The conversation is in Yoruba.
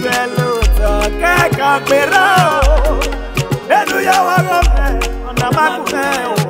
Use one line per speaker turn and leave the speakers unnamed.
Veluto che capirò e tu io voglio on the back